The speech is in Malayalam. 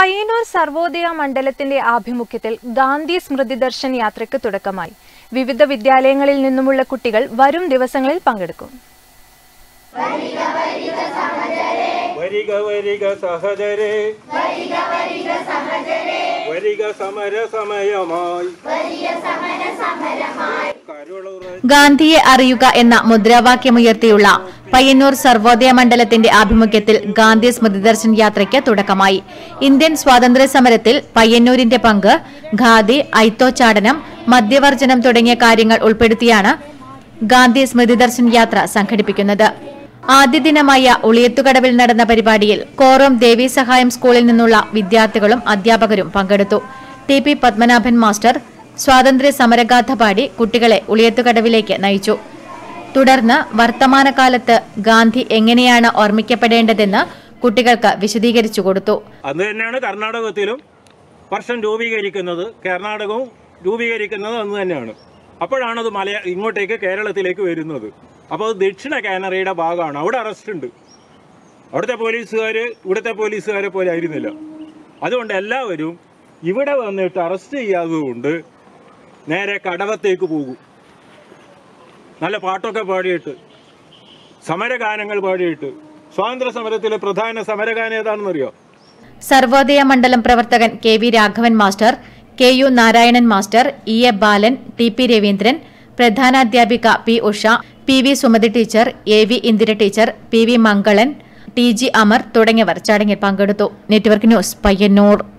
പയ്യന്നൂർ സർവോദയ മണ്ഡലത്തിന്റെ ആഭിമുഖ്യത്തിൽ ഗാന്ധി സ്മൃതി ദർശൻ യാത്രയ്ക്ക് തുടക്കമായി. വിവിധ വിദ്യാലയങ്ങളിൽ നിന്നുമുള്ള കുട്ടികൾ വരും ദിവസങ്ങളിൽ പങ്കെടുക്കും. ഗാന്ധിയെ അറിയുക എന്ന മുദ്രാവാക്യമുയർത്തിയുള്ള പയ്യന്നൂർ സർവോദയ മണ്ഡലത്തിന്റെ ആഭിമുഖ്യത്തിൽ ഗാന്ധി സ്മൃതി ദർശൻ യാത്രയ്ക്ക് തുടക്കമായി. ഇന്ത്യൻ സ്വാതന്ത്ര്യ സമരത്തിൽ പയ്യന്നൂരിന്റെ പങ്ക്, ഖാദി, ഐത്തോച്ചാടനം, മദ്യവർജനം തുടങ്ങിയ കാര്യങ്ങൾ ഉൾപ്പെടുത്തിയാണ് ഗാന്ധി സ്മൃതി ദർശൻ യാത്ര സംഘടിപ്പിക്കുന്നത്. ആദ്യ ദിനമായ ഉളിയത്തുകടവിൽ നടന്ന പരിപാടിയിൽ കോറോം ദേവി സഹായം സ്കൂളിൽ നിന്നുള്ള വിദ്യാർത്ഥികളും അധ്യാപകരും പങ്കെടുത്തു. ടി.പി. പത്മനാഭൻ മാസ്റ്റർ സ്വാതന്ത്ര്യ സമരഗാഥ പാടി കുട്ടികളെ ഉളിയത്തുകടവിലേക്ക് നയിച്ചു. തുടർന്ന് വർത്തമാനകാലത്ത് ഗാന്ധി എങ്ങനെയാണ് ഓർമ്മിക്കപ്പെടേണ്ടതെന്ന് കുട്ടികൾക്ക് വിശദീകരിച്ചു കൊടുത്തു. അത് തന്നെയാണ് കർണാടകത്തിലും വർഷം രൂപീകരിക്കുന്നത്, കർണാടകവും രൂപീകരിക്കുന്നത് അന്ന് തന്നെയാണ്. അപ്പോഴാണത് ഇങ്ങോട്ടേക്ക് കേരളത്തിലേക്ക് വരുന്നത്. അപ്പോൾ അത് ദക്ഷിണ കാനറയുടെ ഭാഗമാണ്. അവിടെ അറസ്റ്റ് ഉണ്ട്. അവിടുത്തെ പോലീസുകാർ ഇവിടുത്തെ പോലീസുകാരെ പോലെ ആയിരുന്നില്ല. അതുകൊണ്ട് എല്ലാവരും ഇവിടെ വന്നിട്ട് അറസ്റ്റ് ചെയ്യാത്തതുകൊണ്ട് നേരെ കടവത്തേക്ക് പോകും. നല്ല പാട്ടൊക്കെ പാടിയിട്ട്, സമരഗാനങ്ങൾ പാടിയിട്ട്. സ്വാതന്ത്ര്യ സമരത്തിലെ പ്രധാന സമരഗാനം ഏതാണെന്നറിയോ? സർവോദയ മണ്ഡലം പ്രവർത്തകൻ K V. Raghavan master, K U. Narayanan master, E A. Balan, T P. Raveendran, പ്രധാനാധ്യാപിക P. Usha, P V. Sumathi teacher, A V. Indira teacher, P V. Mangalan, T G. Amar തുടങ്ങിയവർ ചടങ്ങിൽ പങ്കെടുത്തു. Network news, Payyanur.